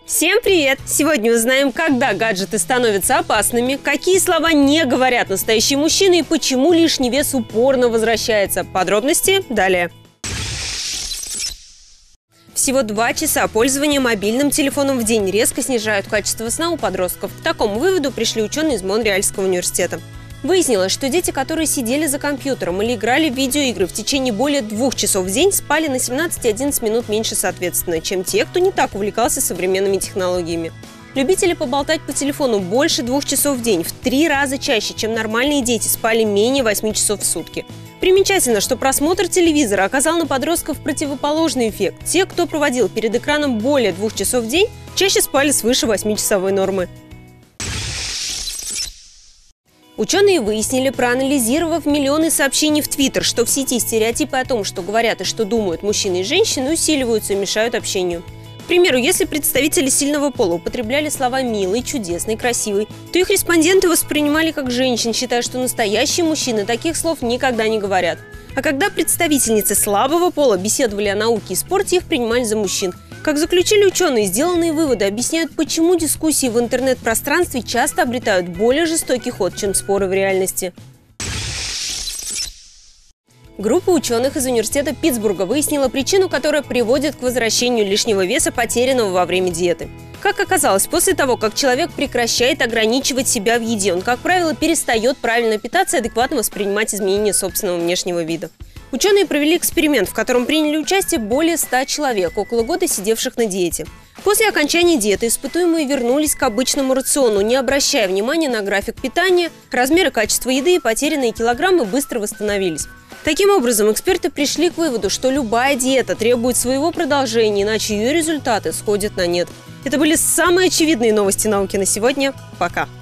Всем привет! Сегодня узнаем, когда гаджеты становятся опасными, какие слова не говорят настоящие мужчины и почему лишний вес упорно возвращается. Подробности далее. Всего 2 часа пользования мобильным телефоном в день резко снижают качество сна у подростков. К такому выводу пришли ученые из Монреальского университета. Выяснилось, что дети, которые сидели за компьютером или играли в видеоигры в течение более 2 часов в день, спали на 17 и 11 минут меньше соответственно, чем те, кто не так увлекался современными технологиями. Любители поболтать по телефону больше 2 часов в день в 3 раза чаще, чем нормальные дети, спали менее 8 часов в сутки. Примечательно, что просмотр телевизора оказал на подростков противоположный эффект. Те, кто проводил перед экраном более 2 часов в день, чаще спали свыше 8-часовой нормы. Ученые выяснили, проанализировав миллионы сообщений в Твиттер, что в сети стереотипы о том, что говорят и что думают мужчины и женщины, усиливаются и мешают общению. К примеру, если представители сильного пола употребляли слова «милый», «чудесный», «красивый», то их респонденты воспринимали как женщин, считая, что настоящие мужчины таких слов никогда не говорят. А когда представительницы слабого пола беседовали о науке и спорте, их принимали за мужчин. Как заключили ученые, сделанные выводы объясняют, почему дискуссии в интернет-пространстве часто обретают более жестокий ход, чем споры в реальности. Группа ученых из университета Питтсбурга выяснила причину, которая приводит к возвращению лишнего веса, потерянного во время диеты. Как оказалось, после того, как человек прекращает ограничивать себя в еде, он, как правило, перестает правильно питаться и адекватно воспринимать изменения собственного внешнего вида. Ученые провели эксперимент, в котором приняли участие более 100 человек, около года сидевших на диете. После окончания диеты испытуемые вернулись к обычному рациону, не обращая внимания на график питания, размер и качество еды, и потерянные килограммы быстро восстановились. Таким образом, эксперты пришли к выводу, что любая диета требует своего продолжения, иначе ее результаты сходят на нет. Это были самые очевидные новости науки на сегодня. Пока!